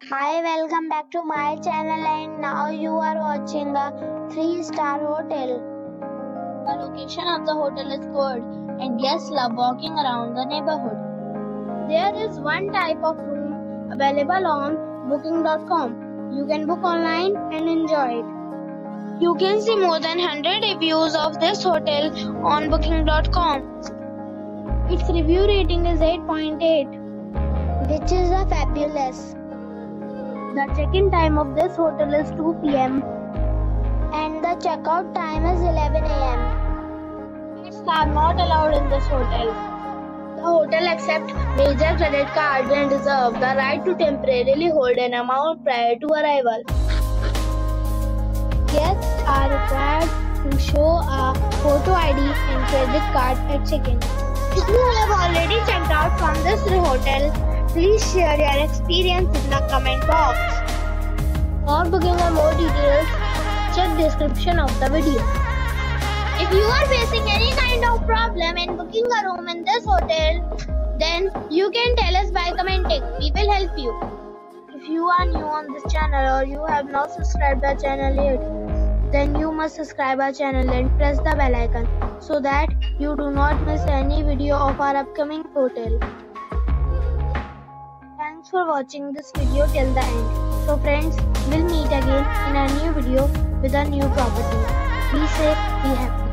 Hi, welcome back to my channel, and now you are watching a 3-star hotel. The location of the hotel is good and guests love walking around the neighborhood. There is one type of room available on booking.com. You can book online and enjoy it. You can see more than 100 reviews of this hotel on booking.com. Its review rating is 8.8, Which is a fabulous. The check-in time of this hotel is 2 p.m. And the checkout time is 11 a.m. Pets are not allowed in this hotel. The hotel accepts major credit cards and reserves the right to temporarily hold an amount prior to arrival. Guests are required to show a photo ID and credit card at check-in. If you have already checked out from this hotel, please share your experience in the comment box. For booking or more details, check description of the video. If you are facing any kind of problem in booking a room in this hotel, then you can tell us by commenting. We will help you. If you are new on this channel or you have not subscribed our channel yet, then you must subscribe our channel and press the bell icon so that you do not miss any video of our upcoming hotel. Thanks for watching this video till the end. So friends, we'll meet again in a new video with a new property. Be safe, be happy.